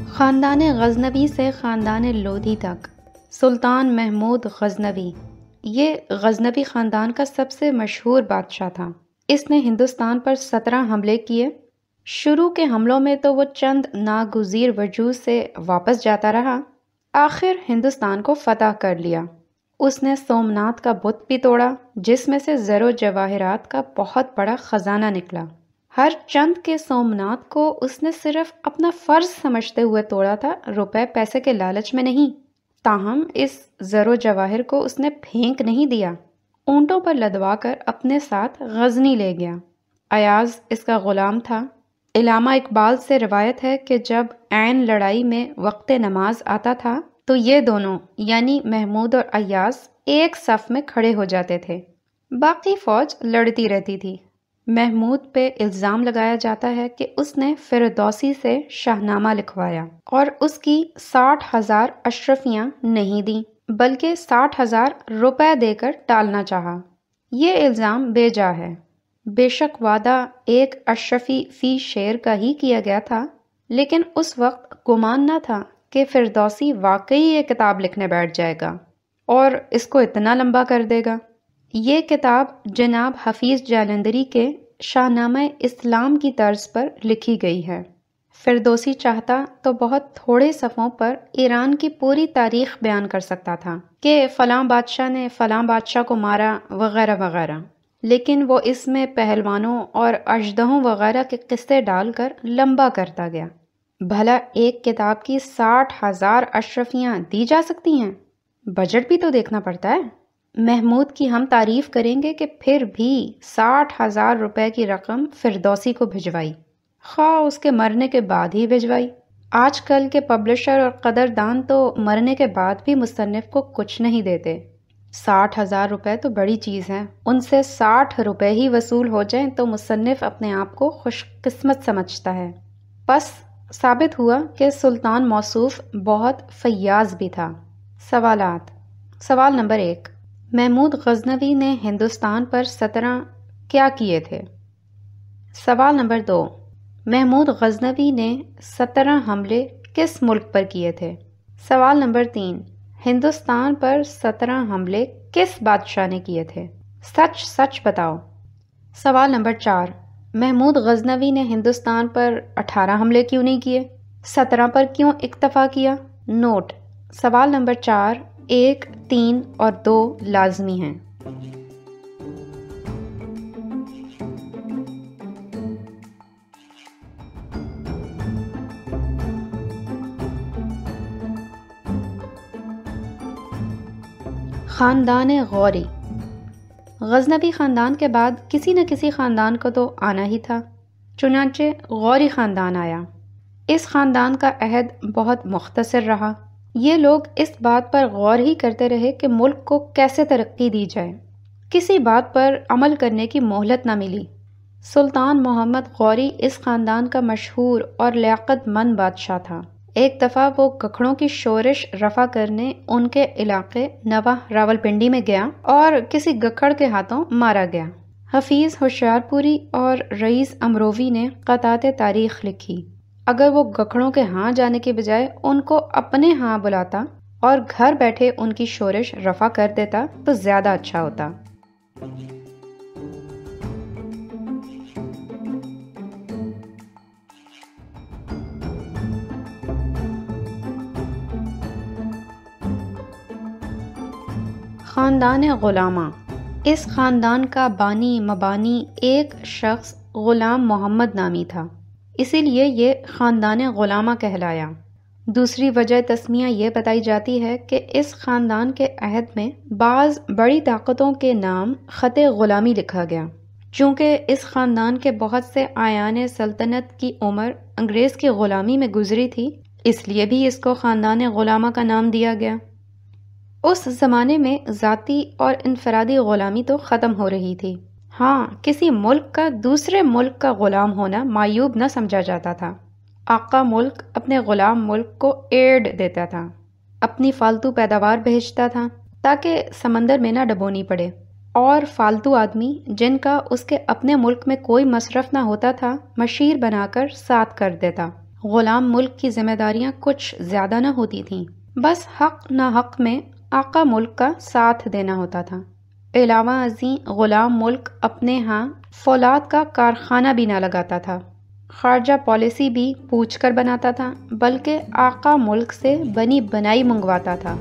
خاندان غزنوی سے خاندان لودھی تک سلطان محمود غزنوی، یہ غزنوی خاندان کا سب سے مشہور بادشاہ تھا۔ اس نے ہندوستان پر 17 حملے کیے۔ شروع کے حملوں میں تو وہ چند ناگزیر وجوہ سے واپس جاتا رہا، آخر ہندوستان کو فتح کر لیا۔ اس نے سومناتھ کا بت بھی توڑا، جس میں سے زر و جواہرات کا بہت بڑا خزانہ نکلا۔ ہر چند کے سومناتھ کو اس نے صرف اپنا فرض سمجھتے ہوئے توڑا تھا، روپے پیسے کے لالچ میں نہیں۔ تاہم اس زر و جواہر کو اس نے پھینک نہیں دیا، اونٹوں پر لدوا کر اپنے ساتھ غزنی لے گیا۔ ایاز اس کا غلام تھا۔ علامہ اقبال سے روایت ہے کہ جب عین لڑائی میں وقت نماز آتا تھا تو یہ دونوں یعنی محمود اور ایاز ایک صف میں کھڑے ہو جاتے تھے، باقی فوج لڑتی رہتی تھی۔ محمود پہ الزام لگایا جاتا ہے کہ اس نے فردوسی سے شاہنامہ لکھوایا اور اس کی 60,000 اشرفیاں نہیں دیں، بلکہ 60,000 روپے دے کر ٹالنا چاہا۔ یہ الزام بے جا ہے۔ بے شک وعدہ ایک اشرفی فی شعر کا ہی کیا گیا تھا، لیکن اس وقت گمان نہ تھا کہ فردوسی واقعی یہ کتاب لکھنے بیٹھ جائے گا اور اس کو اتنا لمبا کر دے گا۔ یہ کتاب جناب حفیظ جالندھری کے شاہنامہ اسلام کی طرز پر لکھی گئی ہے۔ فردوسی چاہتا تو بہت تھوڑے صفحوں پر ایران کی پوری تاریخ بیان کر سکتا تھا کہ فلاں بادشاہ نے فلاں بادشاہ کو مارا وغیرہ وغیرہ، لیکن وہ اس میں پہلوانوں اور اژدہوں وغیرہ کے قصے ڈال کر لمبا کرتا گیا۔ بھلا ایک کتاب کی 60,000 اشرفیاں دی جا سکتی ہیں؟ بجٹ بھی تو دیکھنا پڑتا ہے۔ محمود کی ہم تعریف کریں گے کہ پھر بھی 60,000 روپے کی رقم فردوسی کو بھجوائی، خواہ اس کے مرنے کے بعد ہی بھجوائی۔ آج کل کے پبلشر اور قدردان تو مرنے کے بعد بھی مصنف کو کچھ نہیں دیتے۔ 60,000 روپے تو بڑی چیز ہے، ان سے 60 روپے ہی وصول ہو جائیں تو مصنف اپنے آپ کو خوش قسمت سمجھتا ہے۔ پس ثابت ہوا کہ سلطان موصوف بہت فیاض بھی تھا۔ سوالات۔ سوال نمبر 1، محمود غزنوی نے ہندوستان پر 17 کیا کیے تھے؟ سوال نمبر 2، محمود غزنوی نے 17 حملے کس ملک پر کیے تھے؟ سوال نمبر 3، ہندوستان پر 17 حملے کس بادشاہ نے کیے تھے؟ سچ سچ بتاؤ۔ سوال نمبر 4، محمود غزنوی نے ہندوستان پر 18 حملے کیوں نہیں کیے؟ 17 پر کیوں اکتفا کیا؟ نوٹ: سوال نمبر 4، 1، 3 اور 2 لازمی ہیں۔ خاندان غوری۔ غزنوی خاندان کے بعد کسی نہ کسی خاندان کو تو آنا ہی تھا، چنانچہ غوری خاندان آیا۔ اس خاندان کا عہد بہت مختصر رہا۔ یہ لوگ اس بات پر غور ہی کرتے رہے کہ ملک کو کیسے ترقی دی جائے، کسی بات پر عمل کرنے کی مہلت نہ ملی۔ سلطان محمد غوری اس خاندان کا مشہور اور لیاقت مند بادشاہ تھا۔ ایک دفعہ وہ گکھڑوں کی شورش رفع کرنے ان کے علاقے نواں راولپنڈی میں گیا اور کسی گکھڑ کے ہاتھوں مارا گیا۔ حفیظ ہوشیار پوری اور رئیس امروی نے قطعات تاریخ لکھی۔ اگر وہ گکھڑوں کے ہاں جانے کے بجائے ان کو اپنے ہاں بلاتا اور گھر بیٹھے ان کی شورش رفع کر دیتا تو زیادہ اچھا ہوتا۔ خاندان غلامہ۔ اس خاندان کا بانی مبانی ایک شخص غلام محمد نامی تھا، اسی لیے یہ خاندان غلامہ کہلایا۔ دوسری وجہ تسمیہ یہ بتائی جاتی ہے کہ اس خاندان کے عہد میں بعض بڑی طاقتوں کے نام خط غلامی لکھا گیا۔ چونکہ اس خاندان کے بہت سے آیان سلطنت کی عمر انگریز کی غلامی میں گزری تھی، اس لیے بھی اس کو خاندان غلامہ کا نام دیا گیا۔ اس زمانے میں ذاتی اور انفرادی غلامی تو ختم ہو رہی تھی۔ ہاں، کسی ملک کا دوسرے ملک کا غلام ہونا معیوب نہ سمجھا جاتا تھا۔ آقا ملک اپنے غلام ملک کو ایڈ دیتا تھا، اپنی فالتو پیداوار بھیجتا تھا تاکہ سمندر میں نہ ڈبونی پڑے، اور فالتو آدمی جن کا اس کے اپنے ملک میں کوئی مصرف نہ ہوتا تھا مشیر بنا کر ساتھ کر دیتا۔ غلام ملک کی ذمہ داریاں کچھ زیادہ نہ ہوتی تھیں، بس حق نہ حق میں آقا ملک کا ساتھ دینا ہوتا تھا۔ علاوہ ازیں غلام ملک اپنے ہاں فولاد کا کارخانہ بھی نہ لگاتا تھا، خارجہ پالیسی بھی پوچھ کر بناتا تھا، بلکہ آقا ملک سے بنی بنائی منگواتا تھا۔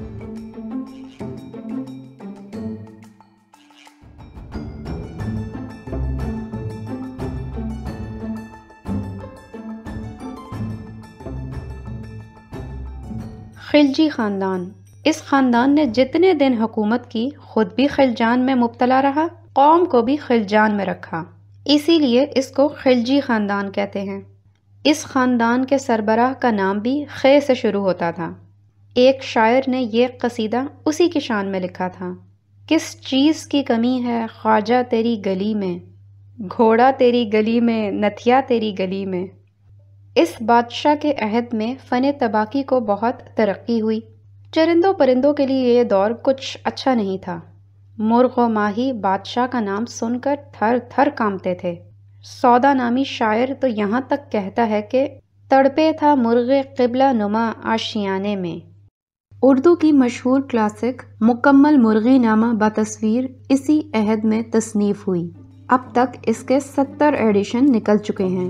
خلجی خاندان، اس خاندان نے جتنے دن حکومت کی خود بھی خلجان میں مبتلا رہا، قوم کو بھی خلجان میں رکھا، اسی لیے اس کو خلجی خاندان کہتے ہیں۔ اس خاندان کے سربراہ کا نام بھی خے سے شروع ہوتا تھا۔ ایک شاعر نے یہ قصیدہ اسی کی شان میں لکھا تھا: کس چیز کی کمی ہے خواجہ تیری گلی میں، گھوڑا تیری گلی میں، نتھیا تیری گلی میں۔ اس بادشاہ کے عہد میں فن طباخی کو بہت ترقی ہوئی۔ چرندوں پرندوں کے لیے یہ دور کچھ اچھا نہیں تھا۔ مرغ و ماہی بادشاہ کا نام سن کر تھر تھر کانپتے تھے۔ سودا نامی شاعر تو یہاں تک کہتا ہے کہ تڑپے تھا مرغ قبلہ نما آشیانے میں۔ اردو کی مشہور کلاسک مکمل مرغی نامہ بتصویر اسی عہد میں تصنیف ہوئی۔ اب تک اس کے 70 ایڈیشن نکل چکے ہیں۔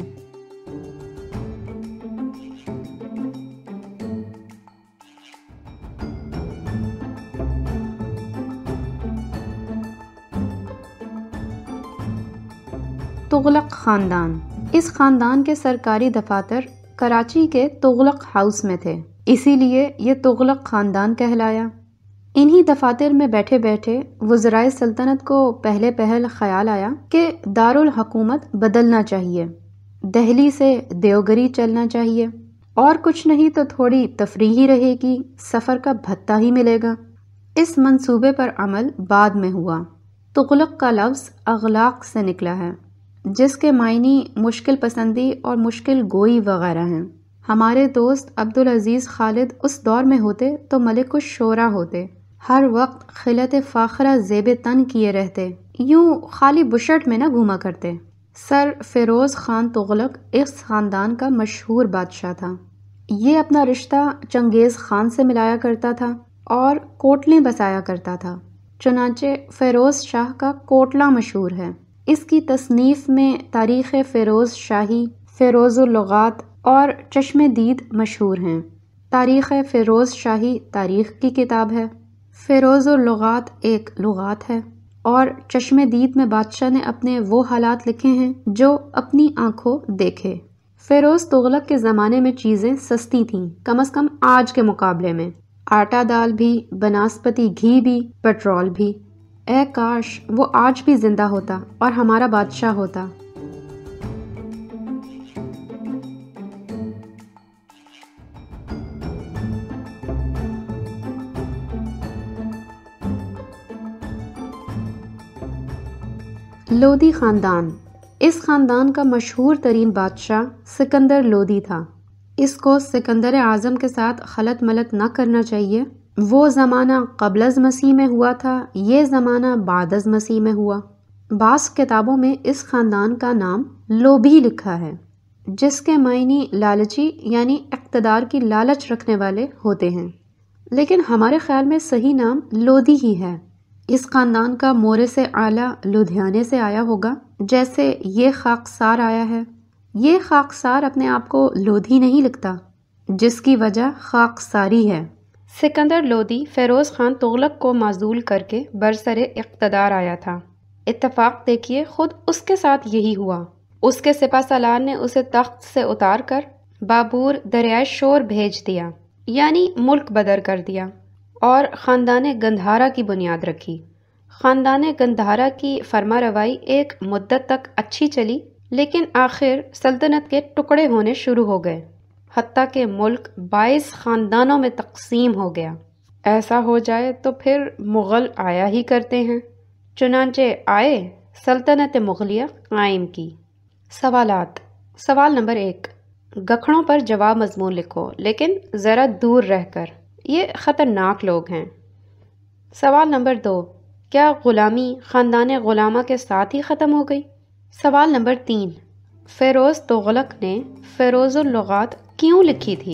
تغلق خاندان، اس خاندان کے سرکاری دفاتر کراچی کے تغلق ہاؤس میں تھے، اسی لیے یہ تغلق خاندان کہلایا۔ انہی دفاتر میں بیٹھے بیٹھے وزرائے سلطنت کو پہلے پہل خیال آیا کہ دارالحکومت بدلنا چاہیے، دہلی سے دیوگری چلنا چاہیے، اور کچھ نہیں تو تھوڑی تفریحی رہے گی، سفر کا بھتہ ہی ملے گا۔ اس منصوبے پر عمل بعد میں ہوا۔ تغلق کا لفظ اغلاق سے نکلا ہے، جس کے معنی مشکل پسندی اور مشکل گوئی وغیرہ ہیں۔ ہمارے دوست عبدالعزیز خالد اس دور میں ہوتے تو ملک الشعراء ہوتے، ہر وقت خلعت فاخرہ زیب تن کیے رہتے، یوں خالی بشرٹ میں نہ گھوما کرتے۔ سر فیروز خان تغلق اس خاندان کا مشہور بادشاہ تھا۔ یہ اپنا رشتہ چنگیز خان سے ملایا کرتا تھا اور کوٹلیں بسایا کرتا تھا، چنانچہ فیروز شاہ کا کوٹلہ مشہور ہے۔ اس کی تصنیف میں تاریخ فیروز شاہی، فیروز اللغات اور چشم دید مشہور ہیں۔ تاریخ فیروز شاہی تاریخ کی کتاب ہے، فیروز اللغات ایک لغات ہے، اور چشم دید میں بادشاہ نے اپنے وہ حالات لکھے ہیں جو اپنی آنکھوں دیکھے۔ فیروز تغلق کے زمانے میں چیزیں سستی تھیں، کم از کم آج کے مقابلے میں، آٹا دال بھی، بناسپتی گھی بھی، پیٹرول بھی۔ اے کاش وہ آج بھی زندہ ہوتا اور ہمارا بادشاہ ہوتا۔ لودھی خاندان، اس خاندان کا مشہور ترین بادشاہ سکندر لودھی تھا۔ اس کو سکندر اعظم کے ساتھ خلط ملط نہ کرنا چاہیے۔ وہ زمانہ قبل از مسیح میں ہوا تھا، یہ زمانہ بعد از مسیح میں ہوا۔ بعض کتابوں میں اس خاندان کا نام لوبھی لکھا ہے، جس کے معنی لالچی یعنی اقتدار کی لالچ رکھنے والے ہوتے ہیں، لیکن ہمارے خیال میں صحیح نام لودھی ہی ہے۔ اس خاندان کا مورث اعلیٰ لدھیانے سے آیا ہوگا، جیسے یہ خاکسار آیا ہے۔ یہ خاکسار اپنے آپ کو لودھی نہیں لکھتا، جس کی وجہ خاکساری ہے۔ سکندر لودھی فیروز خان تغلق کو معزول کر کے برسر اقتدار آیا تھا۔ اتفاق دیکھیے خود اس کے ساتھ یہی ہوا۔ اس کے سپہ سالار نے اسے تخت سے اتار کر بابور دریائے شور بھیج دیا، یعنی ملک بدر کر دیا، اور خاندان گندھارا کی بنیاد رکھی۔ خاندان گندھارا کی فرما روائی ایک مدت تک اچھی چلی، لیکن آخر سلطنت کے ٹکڑے ہونے شروع ہو گئے، حتیٰ کہ ملک 22 خاندانوں میں تقسیم ہو گیا۔ ایسا ہو جائے تو پھر مغل آیا ہی کرتے ہیں، چنانچہ آئے، سلطنت مغلیہ قائم کی۔ سوالات۔ سوال نمبر 1، گکھڑوں پر جواب مضمون لکھو، لیکن ذرا دور رہ کر، یہ خطرناک لوگ ہیں۔ سوال نمبر 2، کیا غلامی خاندان غلامہ کے ساتھ ہی ختم ہو گئی؟ سوال نمبر 3، فیروز تغلق نے فیروز اللغات کیوں لکھی تھی؟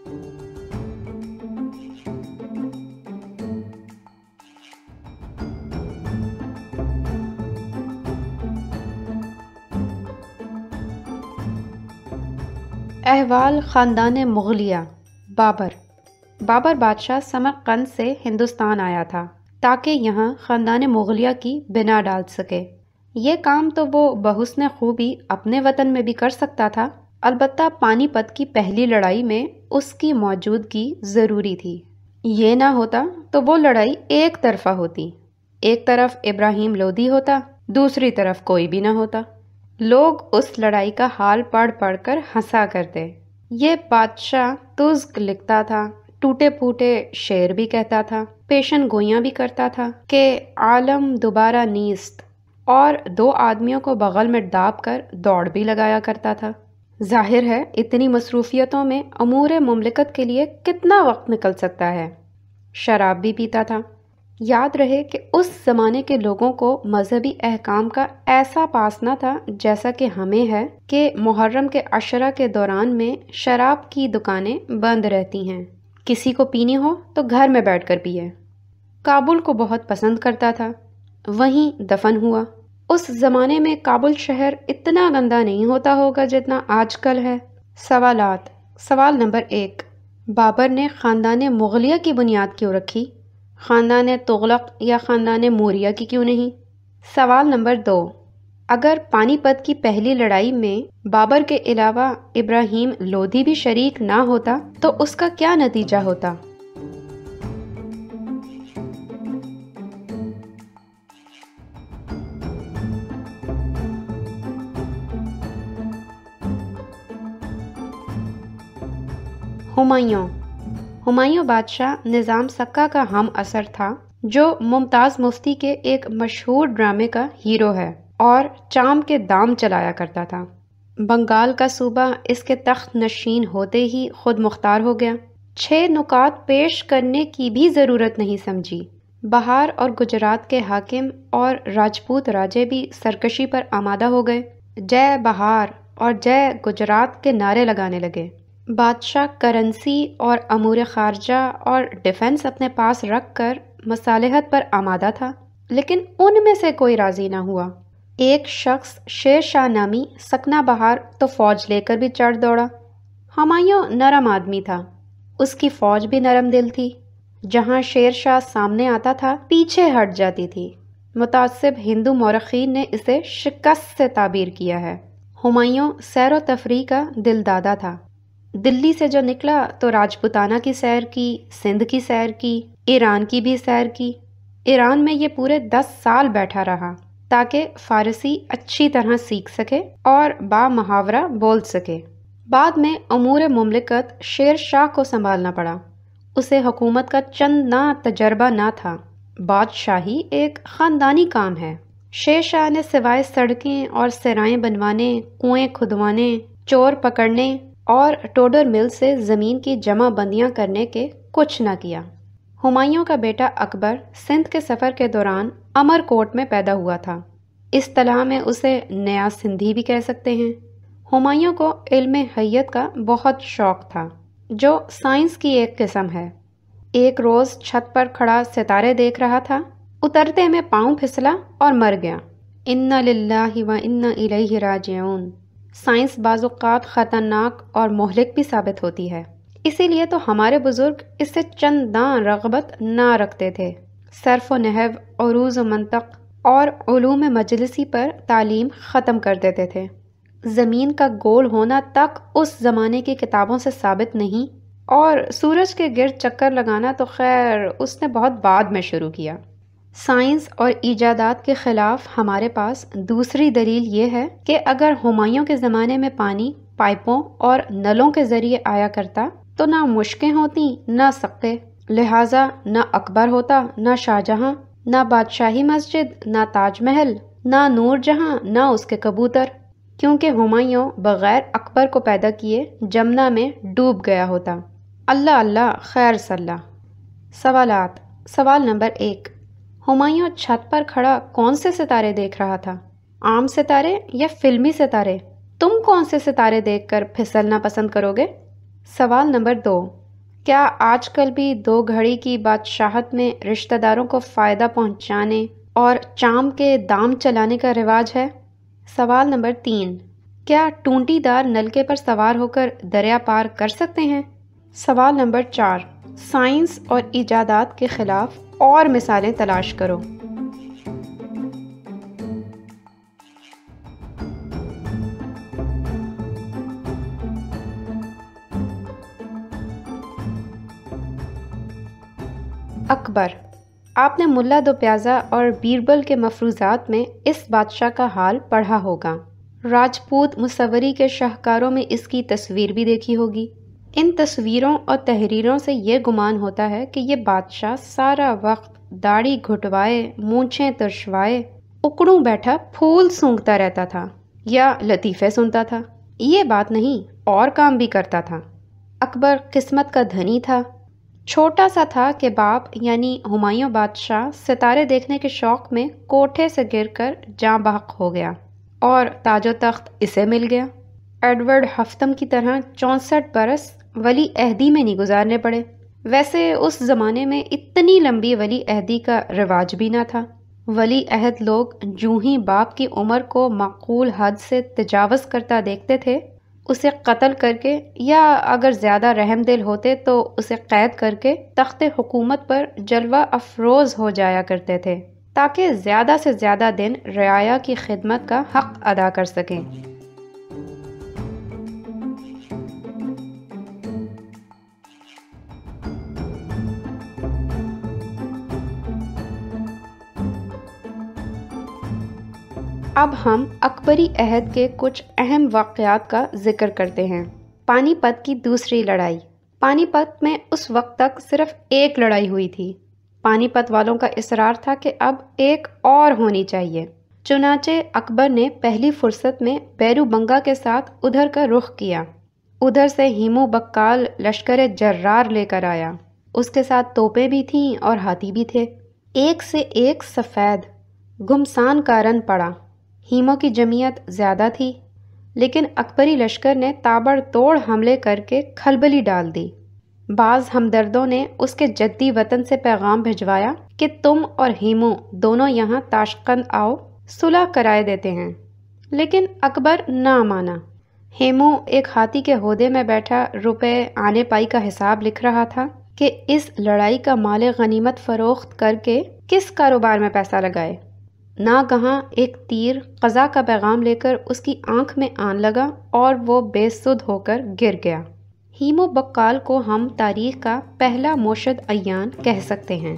احوال خاندان مغلیہ۔ بابر بادشاہ سمرقند سے ہندوستان آیا تھا تاکہ یہاں خاندان مغلیہ کی بنا ڈال سکے۔ یہ کام تو وہ بحسن خوبی اپنے وطن میں بھی کر سکتا تھا، البتہ پانی پت کی پہلی لڑائی میں اس کی موجودگی ضروری تھی۔ یہ نہ ہوتا تو وہ لڑائی ایک طرفہ ہوتی، ایک طرف ابراہیم لودھی ہوتا، دوسری طرف کوئی بھی نہ ہوتا۔ لوگ اس لڑائی کا حال پڑھ پڑھ کر ہنسا کرتے۔ یہ بادشاہ تزک لکھتا تھا، ٹوٹے پھوٹے شعر بھی کہتا تھا، پیشن گوئیاں بھی کرتا تھا کہ عالم دوبارہ نیست، اور 2 آدمیوں کو بغل میں ڈانپ کر دوڑ بھی لگایا کرتا تھا۔ ظاہر ہے اتنی مصروفیتوں میں امور مملکت کے لیے کتنا وقت نکل سکتا ہے۔ شراب بھی پیتا تھا۔ یاد رہے کہ اس زمانے کے لوگوں کو مذہبی احکام کا ایسا پاس نہ تھا جیسا کہ ہمیں ہے کہ محرم کے عشرہ کے دوران میں شراب کی دکانیں بند رہتی ہیں، کسی کو پینی ہو تو گھر میں بیٹھ کر پیے۔ کابل کو بہت پسند کرتا تھا، وہیں دفن ہوا۔ اس زمانے میں کابل شہر اتنا گندا نہیں ہوتا ہوگا جتنا آج کل ہے۔ سوالات۔ سوال نمبر 1، بابر نے خاندان مغلیہ کی بنیاد کیوں رکھی؟ خاندان تغلق یا خاندان موریہ کی کیوں نہیں؟ سوال نمبر 2، اگر پانی پت کی پہلی لڑائی میں بابر کے علاوہ ابراہیم لودھی بھی شریک نہ ہوتا تو اس کا کیا نتیجہ ہوتا؟ ہمایوں بادشاہ نظام سکہ کا ہم اثر تھا، جو ممتاز مفتی کے ایک مشہور ڈرامے کا ہیرو ہے اور چام کے دام چلایا کرتا تھا۔ بنگال کا صوبہ اس کے تخت نشین ہوتے ہی خود مختار ہو گیا۔ 6 نکات پیش کرنے کی بھی ضرورت نہیں سمجھی۔ بہار اور گجرات کے حاکم اور راجپوت راجے بھی سرکشی پر آمادہ ہو گئے۔ جے بہار اور جے گجرات کے نعرے لگانے لگے۔ بادشاہ کرنسی اور امور خارجہ اور ڈیفنس اپنے پاس رکھ کر مصالحت پر آمادہ تھا، لیکن ان میں سے کوئی راضی نہ ہوا۔ ایک شخص شیر شاہ نامی سکنا بہار تو فوج لے کر بھی چڑھ دوڑا۔ ہمایوں نرم آدمی تھا، اس کی فوج بھی نرم دل تھی۔ جہاں شیر شاہ سامنے آتا تھا پیچھے ہٹ جاتی تھی۔ متعصب ہندو مورخین نے اسے شکست سے تعبیر کیا ہے۔ ہمایوں سیر و تفریح کا دل دادا تھا۔ دلی سے جو نکلا تو راجپوتانہ کی سیر کی، سندھ کی سیر کی، ایران کی بھی سیر کی۔ ایران میں یہ پورے 10 سال بیٹھا رہا تاکہ فارسی اچھی طرح سیکھ سکے اور با محاورہ بول سکے۔ بعد میں امور مملکت شیر شاہ کو سنبھالنا پڑا۔ اسے حکومت کا چند نہ تجربہ نہ تھا۔ بادشاہی ایک خاندانی کام ہے۔ شیر شاہ نے سوائے سڑکیں اور سرائیں بنوانے، کنویں کھدوانے، چور پکڑنے اور ٹوڈر مل سے زمین کی جمع بندیاں کرنے کے کچھ نہ کیا۔ ہمایوں کا بیٹا اکبر سندھ کے سفر کے دوران امر کوٹ میں پیدا ہوا تھا۔ اصطلاح میں اسے نیا سندھی بھی کہہ سکتے ہیں۔ ہمایوں کو علم حیت کا بہت شوق تھا، جو سائنس کی ایک قسم ہے۔ ایک روز چھت پر کھڑا ستارے دیکھ رہا تھا، اترتے میں پاؤں پھسلا اور مر گیا۔ انا للہ و انا الیہ راجعون۔ سائنس بعض اوقات خطرناک اور مہلک بھی ثابت ہوتی ہے، اسی لیے تو ہمارے بزرگ اس سے چنداں رغبت نہ رکھتے تھے۔ صرف و نحو، عروض و منطق اور علوم مجلسی پر تعلیم ختم کر دیتے تھے۔ زمین کا گول ہونا تک اس زمانے کی کتابوں سے ثابت نہیں، اور سورج کے گرد چکر لگانا تو خیر اس نے بہت بعد میں شروع کیا۔ سائنس اور ایجادات کے خلاف ہمارے پاس دوسری دلیل یہ ہے کہ اگر ہمایوں کے زمانے میں پانی پائپوں اور نلوں کے ذریعے آیا کرتا تو نہ مشکیں ہوتی نہ سکے، لہٰذا نہ اکبر ہوتا، نہ شاہجہاں، نہ بادشاہی مسجد، نہ تاج محل، نہ نور جہاں، نہ اس کے کبوتر، کیونکہ ہمایوں بغیر اکبر کو پیدا کیے جمنا میں ڈوب گیا ہوتا۔ اللہ اللہ خیر صلی۔ سوالات۔ سوال نمبر 1، ہمایوں چھت پر کھڑا کون سے ستارے دیکھ رہا تھا؟ عام ستارے یا فلمی ستارے؟ تم کون سے ستارے دیکھ کر پھسلنا پسند کرو گے؟ سوال نمبر 2، کیا آج کل بھی 2 گھڑی کی بادشاہت میں رشتہ داروں کو فائدہ پہنچانے اور چام کے دام چلانے کا رواج ہے؟ سوال نمبر 3، کیا ٹونٹی دار نلکے پر سوار ہو کر دریا پار کر سکتے ہیں؟ سوال نمبر 4، سائنس اور ایجادات کے خلاف اور مثالیں تلاش کرو۔ اکبر، آپ نے ملا دو پیازا اور بیربل کے مفروضات میں اس بادشاہ کا حال پڑھا ہوگا۔ راجپوت مصوری کے شاہکاروں میں اس کی تصویر بھی دیکھی ہوگی۔ ان تصویروں اور تحریروں سے یہ گمان ہوتا ہے کہ یہ بادشاہ سارا وقت داڑھی گھٹوائے، مونچھیں ترشوائے، اکڑوں بیٹھا پھول سونگھتا رہتا تھا یا لطیفے سنتا تھا۔ یہ بات نہیں، اور کام بھی کرتا تھا۔ اکبر قسمت کا دھنی تھا۔ چھوٹا سا تھا کہ باپ یعنی ہمایوں بادشاہ ستارے دیکھنے کے شوق میں کوٹھے سے گر کر جاں بحق ہو گیا اور تاج و تخت اسے مل گیا۔ ایڈورڈ ہفتم کی طرح 64 برس ولی عہدی میں نہیں گزارنے پڑے۔ ویسے اس زمانے میں اتنی لمبی ولی عہدی کا رواج بھی نہ تھا۔ ولی عہد لوگ جوں ہی باپ کی عمر کو معقول حد سے تجاوز کرتا دیکھتے تھے، اسے قتل کر کے یا اگر زیادہ رحم دل ہوتے تو اسے قید کر کے تخت حکومت پر جلوہ افروز ہو جایا کرتے تھے تاکہ زیادہ سے زیادہ دن رعایا کی خدمت کا حق ادا کر سکیں۔ اب ہم اکبری عہد کے کچھ اہم واقعات کا ذکر کرتے ہیں۔ پانی پت کی دوسری لڑائی۔ پانی پت میں اس وقت تک صرف ایک لڑائی ہوئی تھی۔ پانی پت والوں کا اصرار تھا کہ اب ایک اور ہونی چاہیے۔ چنانچہ اکبر نے پہلی فرصت میں بیرو بنگا کے ساتھ ادھر کا رخ کیا۔ ادھر سے ہیمو بکال لشکر جرار لے کر آیا۔ اس کے ساتھ توپیں بھی تھیں اور ہاتھی بھی تھے۔ ایک سے ایک سفید گھمسان کا رن پڑا۔ ہیمو کی جمعیت زیادہ تھی، لیکن اکبری لشکر نے تابڑ توڑ حملے کر کے کھلبلی ڈال دی۔ بعض ہمدردوں نے اس کے جدی وطن سے پیغام بھجوایا کہ تم اور ہیمو دونوں یہاں تاشقند آؤ، صلح کرائے دیتے ہیں، لیکن اکبر نہ مانا۔ ہیمو ایک ہاتھی کے ہودے میں بیٹھا روپے آنے پائی کا حساب لکھ رہا تھا کہ اس لڑائی کا مال غنیمت فروخت کر کے کس کاروبار میں پیسہ لگائے۔ ناگہاں ایک تیر قضا کا پیغام لے کر اس کی آنکھ میں آن لگا اور وہ بے سدھ ہو کر گر گیا۔ ہیمو بکال کو ہم تاریخ کا پہلا موشد عیان کہہ سکتے ہیں۔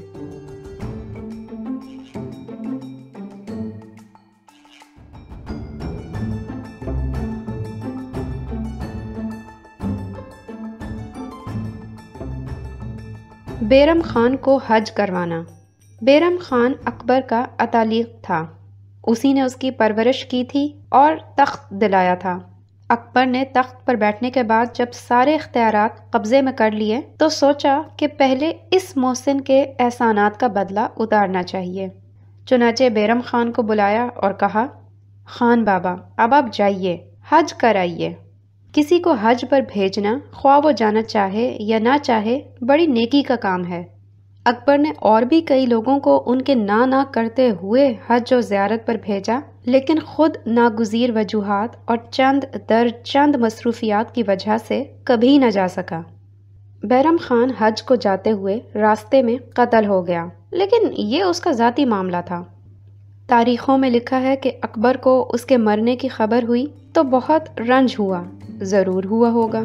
بیرم خان کو حج کروانا۔ بیرم خان اکبر کا اتالیق تھا۔ اسی نے اس کی پرورش کی تھی اور تخت دلایا تھا۔ اکبر نے تخت پر بیٹھنے کے بعد جب سارے اختیارات قبضے میں کر لیے تو سوچا کہ پہلے اس محسن کے احسانات کا بدلہ اتارنا چاہیے۔ چنانچہ بیرم خان کو بلایا اور کہا، خان بابا اب آپ جائیے، حج کرائیے۔ کسی کو حج پر بھیجنا، خواہ وہ جانا چاہے یا نہ چاہے، بڑی نیکی کا کام ہے۔ اکبر نے اور بھی کئی لوگوں کو ان کے نہ کرتے ہوئے حج و زیارت پر بھیجا، لیکن خود ناگزیر وجوہات اور چند مصروفیات کی وجہ سے کبھی نہ جا سکا۔ بیرم خان حج کو جاتے ہوئے راستے میں قتل ہو گیا، لیکن یہ اس کا ذاتی معاملہ تھا۔ تاریخوں میں لکھا ہے کہ اکبر کو اس کے مرنے کی خبر ہوئی تو بہت رنج ہوا، ضرور ہوا ہوگا۔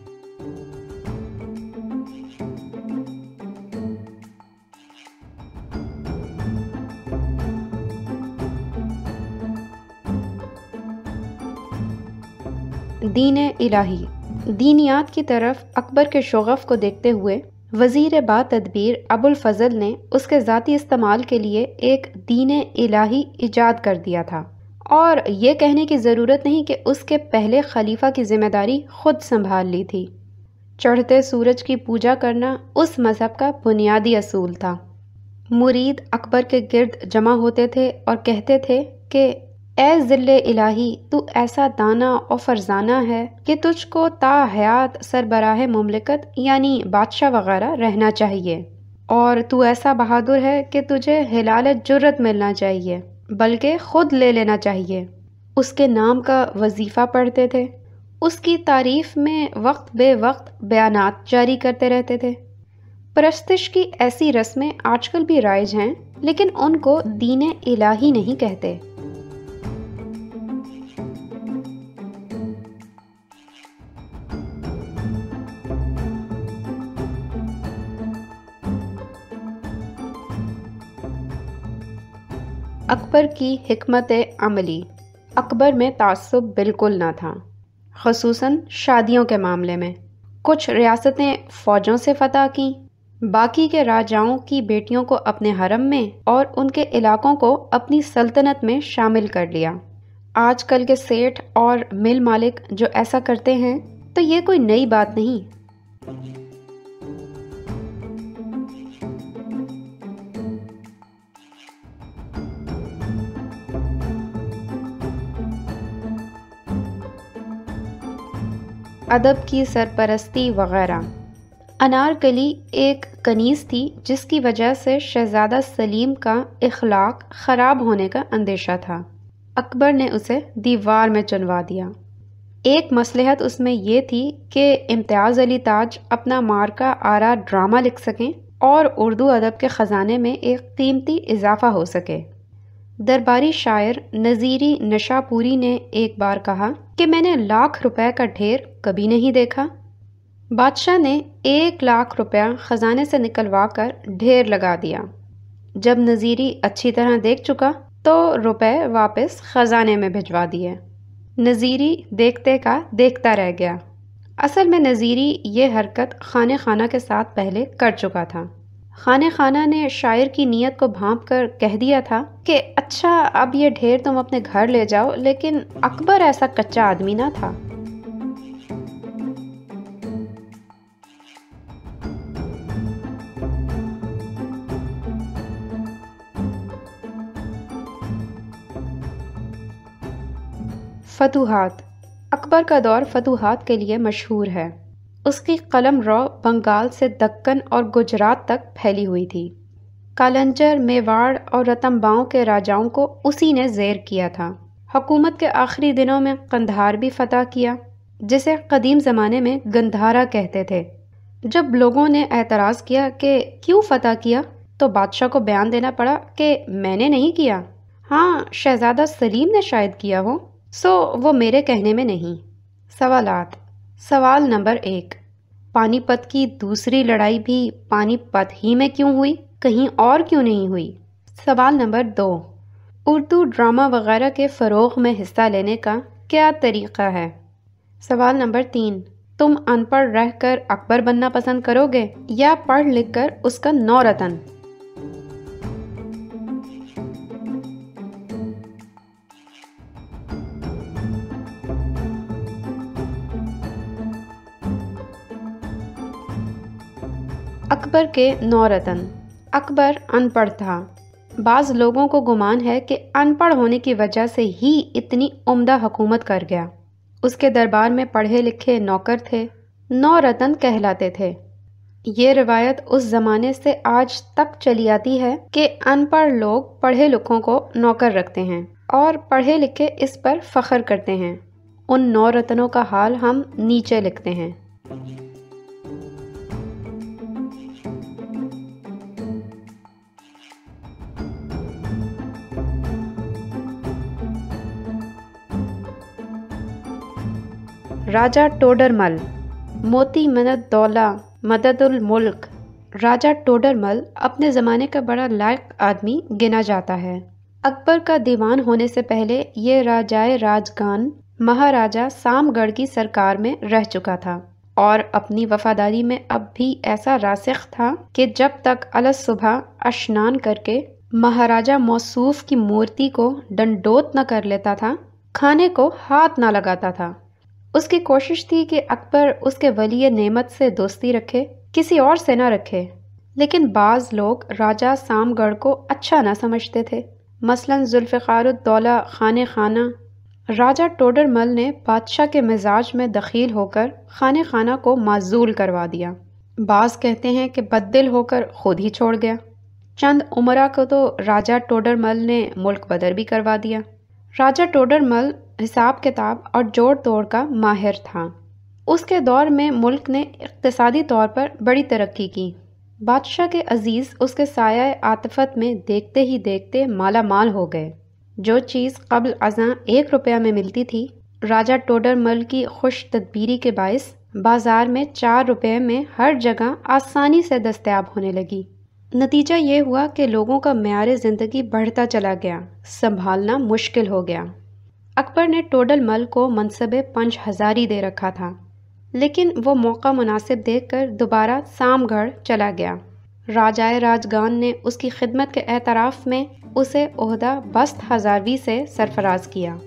دین الہی۔ دینیات کی طرف اکبر کے شغف کو دیکھتے ہوئے وزیر با تدبیر ابو الفضل نے اس کے ذاتی استعمال کے لیے ایک دین الہی ایجاد کر دیا تھا، اور یہ کہنے کی ضرورت نہیں کہ اس کے پہلے خلیفہ کی ذمہ داری خود سنبھال لی تھی۔ چڑھتے سورج کی پوجا کرنا اس مذہب کا بنیادی اصول تھا۔ مرید اکبر کے گرد جمع ہوتے تھے اور کہتے تھے کہ اے ذل الہی، تو ایسا دانا اور فرزانہ ہے کہ تجھ کو تا حیات سربراہ مملکت یعنی بادشاہ وغیرہ رہنا چاہیے، اور تو ایسا بہادر ہے کہ تجھے ہلال جرت ملنا چاہیے، بلکہ خود لے لینا چاہیے۔ اس کے نام کا وظیفہ پڑھتے تھے، اس کی تعریف میں وقت بے وقت بیانات جاری کرتے رہتے تھے۔ پرستش کی ایسی رسمیں آج کل بھی رائج ہیں، لیکن ان کو دین الہی نہیں کہتے۔ اکبر کی حکمت عملی۔ اکبر میں تعصب بالکل نہ تھا، خصوصاً شادیوں کے معاملے میں۔ کچھ ریاستیں فوجوں سے فتح کیں، باقی کے راجاؤں کی بیٹیوں کو اپنے حرم میں اور ان کے علاقوں کو اپنی سلطنت میں شامل کر لیا۔ آج کل کے سیٹھ اور مل مالک جو ایسا کرتے ہیں تو یہ کوئی نئی بات نہیں۔ ادب کی سرپرستی وغیرہ۔ انارکلی ایک کنیز تھی جس کی وجہ سے شہزادہ سلیم کا اخلاق خراب ہونے کا اندیشہ تھا۔ اکبر نے اسے دیوار میں چنوا دیا۔ ایک مصلحت اس میں یہ تھی کہ امتیاز علی تاج اپنا مارکا آرا ڈرامہ لکھ سکیں اور اردو ادب کے خزانے میں ایک قیمتی اضافہ ہو سکے۔ درباری شاعر نظیری نشاپوری نے ایک بار کہا کہ میں نے 1,00,000 روپے کا ڈھیر کبھی نہیں دیکھا۔ بادشاہ نے 1,00,000 روپیہ خزانے سے نکلوا کر ڈھیر لگا دیا۔ جب نظیری اچھی طرح دیکھ چکا تو روپے واپس خزانے میں بھجوا دیے۔ نظیری دیکھتے کا دیکھتا رہ گیا۔ اصل میں نظیری یہ حرکت خانہ خانہ کے ساتھ پہلے کر چکا تھا۔ خانہ خانہ نے شاعر کی نیت کو بھانپ کر کہہ دیا تھا کہ اچھا اب یہ ڈھیر تم اپنے گھر لے جاؤ، لیکن اکبر ایسا کچا آدمی نہ تھا۔ فتوحات۔ اکبر کا دور فتوحات کے لیے مشہور ہے۔ اس کی قلم رو بنگال سے دکن اور گجرات تک پھیلی ہوئی تھی۔ کالنجر، میواڑ اور رتمباؤں کے راجاؤں کو اسی نے زیر کیا تھا۔ حکومت کے آخری دنوں میں قندھار بھی فتح کیا، جسے قدیم زمانے میں گندھارا کہتے تھے۔ جب لوگوں نے اعتراض کیا کہ کیوں فتح کیا تو بادشاہ کو بیان دینا پڑا کہ میں نے نہیں کیا، ہاں شہزادہ سلیم نے شاید کیا ہو، سو وہ میرے کہنے میں نہیں۔ سوالات۔ سوال نمبر 1، پانی پت کی دوسری لڑائی بھی پانی پت ہی میں کیوں ہوئی، کہیں اور کیوں نہیں ہوئی؟ سوال نمبر 2، اردو ڈرامہ وغیرہ کے فروغ میں حصہ لینے کا کیا طریقہ ہے؟ سوال نمبر 3، تم ان پڑھ رہ کر اکبر بننا پسند کرو گے یا پڑھ لکھ کر اس کا نورتن؟ اکبر کے نورتن۔ اکبر ان پڑھ تھا۔ بعض لوگوں کو گمان ہے کہ ان پڑھ ہونے کی وجہ سے ہی اتنی عمدہ حکومت کر گیا۔ اس کے دربار میں پڑھے لکھے نوکر تھے، نورتن کہلاتے تھے۔ یہ روایت اس زمانے سے آج تک چلی آتی ہے کہ ان پڑھ لوگ پڑھے لکھوں کو نوکر رکھتے ہیں اور پڑھے لکھے اس پر فخر کرتے ہیں۔ ان نورتنوں کا حال ہم نیچے لکھتے ہیں۔ راجہ ٹوڈر مل، موتی منت دولہ مدد الملک۔ راجہ ٹوڈر مل اپنے زمانے کا بڑا لائق آدمی گنا جاتا ہے۔ اکبر کا دیوان ہونے سے پہلے یہ راجائے راجگان مہاراجہ سام گڑھ کی سرکار میں رہ چکا تھا اور اپنی وفاداری میں اب بھی ایسا راسخ تھا کہ جب تک الصبح اشنان کر کے مہاراجہ موصوف کی مورتی کو ڈنڈوت نہ کر لیتا تھا، کھانے کو ہاتھ نہ لگاتا تھا۔ اس کی کوشش تھی کہ اکبر اس کے ولی نعمت سے دوستی رکھے، کسی اور سے نہ رکھے، لیکن بعض لوگ راجہ سام گڑھ کو اچھا نہ سمجھتے تھے۔ مثلاً ذوالفقار الدولہ خانِ خانہ۔ راجہ ٹوڈر مل نے بادشاہ کے مزاج میں دخیل ہو کر خانِ خانہ کو معزول کروا دیا۔ بعض کہتے ہیں کہ بددل ہو کر خود ہی چھوڑ گیا۔ چند امراء کو تو راجہ ٹوڈر مل نے ملک بدر بھی کروا دیا۔ راجہ ٹوڈر مل حساب کتاب اور جوڑ توڑ کا ماہر تھا۔ اس کے دور میں ملک نے اقتصادی طور پر بڑی ترقی کی۔ بادشاہ کے عزیز اس کے سایہ عاطفت میں دیکھتے ہی دیکھتے مالا مال ہو گئے۔ جو چیز قبل ازاں 1 روپیہ میں ملتی تھی، راجہ ٹوڈر مل کی خوش تدبیری کے باعث بازار میں 4 روپے میں ہر جگہ آسانی سے دستیاب ہونے لگی۔ نتیجہ یہ ہوا کہ لوگوں کا معیار زندگی بڑھتا چلا گیا، سنبھالنا مشکل ہو گیا۔ اکبر نے ٹوڈر مل کو منصب پنج ہزاری دے رکھا تھا، لیکن وہ موقع مناسب دیکھ کر دوبارہ سام گڑھ چلا گیا۔ راجائے راجگان نے اس کی خدمت کے اعتراف میں اسے عہدہ بست ہزاروی سے سرفراز کیا۔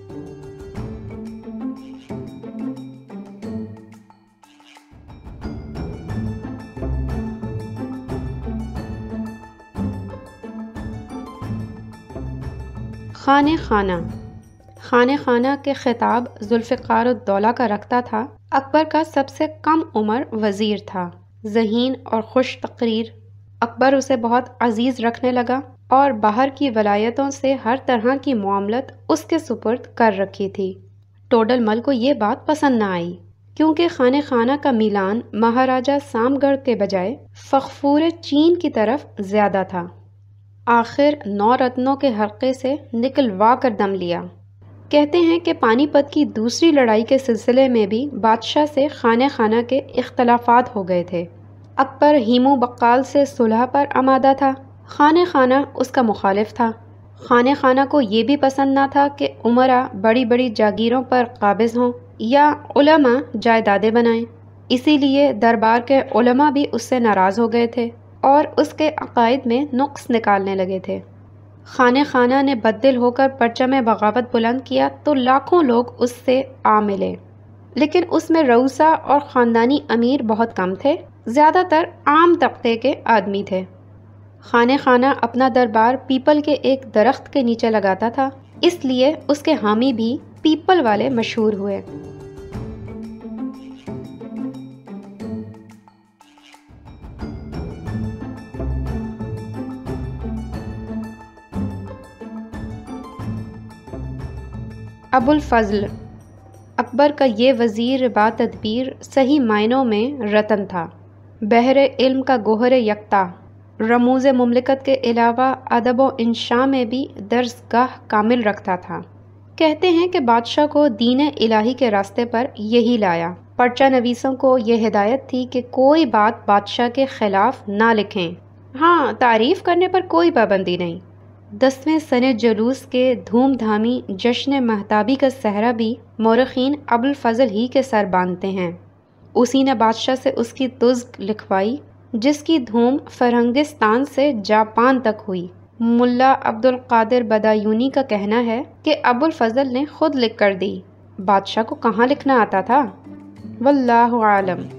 خانِ خانہ۔ خانِ خانہ کے خطاب ذوالفقار الدولہ کا رکھتا تھا۔ اکبر کا سب سے کم عمر وزیر تھا، ذہین اور خوش تقریر۔ اکبر اسے بہت عزیز رکھنے لگا اور باہر کی ولایتوں سے ہر طرح کی معاملت اس کے سپرد کر رکھی تھی۔ ٹوڈر مل کو یہ بات پسند نہ آئی، کیونکہ خانِ خانہ کا میلان مہاراجہ سام گڑھ کے بجائے فغفور چین کی طرف زیادہ تھا۔ آخر 9 رتنوں کے حلقے سے نکلوا کر دم لیا۔ کہتے ہیں کہ پانی پت کی دوسری لڑائی کے سلسلے میں بھی بادشاہ سے خانِ خانہ کے اختلافات ہو گئے تھے۔ اکبر ہیمو بقال سے صلح پر آمادہ تھا، خانِ خانہ اس کا مخالف تھا۔ خانِ خانہ کو یہ بھی پسند نہ تھا کہ امراء بڑی بڑی جاگیروں پر قابض ہوں یا علماء جائیدادیں بنائیں۔ اسی لیے دربار کے علماء بھی اس سے ناراض ہو گئے تھے اور اس کے عقائد میں نقص نکالنے لگے تھے۔ خانِ خانہ نے بددل ہو کر پرچم بغاوت بلند کیا تو لاکھوں لوگ اس سے آ ملے، لیکن اس میں رؤسا اور خاندانی امیر بہت کم تھے، زیادہ تر عام طبقے کے آدمی تھے۔ خانِ خانہ اپنا دربار پیپل کے ایک درخت کے نیچے لگاتا تھا، اس لیے اس کے حامی بھی پیپل والے مشہور ہوئے۔ ابو الفضل۔ اکبر کا یہ وزیر با تدبیر صحیح معنوں میں رتن تھا، بحر علم کا گوہر یکتا، رموز مملکت کے علاوہ ادب و انشاء میں بھی درسگاہ کامل رکھتا تھا۔ کہتے ہیں کہ بادشاہ کو دین الہی کے راستے پر یہی لایا۔ پرچہ نویسوں کو یہ ہدایت تھی کہ کوئی بات بادشاہ کے خلاف نہ لکھیں، ہاں تعریف کرنے پر کوئی پابندی نہیں۔ 10ویں سنِ جلوس کے دھوم دھامی جشن مہتابی کا صحرا بھی مورخین ابو الفضل ہی کے سر باندھتے ہیں۔ اسی نے بادشاہ سے اس کی تزک لکھوائی، جس کی دھوم فرنگستان سے جاپان تک ہوئی۔ ملا عبد القادر بدایونی کا کہنا ہے کہ ابو الفضل نے خود لکھ کر دی، بادشاہ کو کہاں لکھنا آتا تھا؟ واللہ عالم۔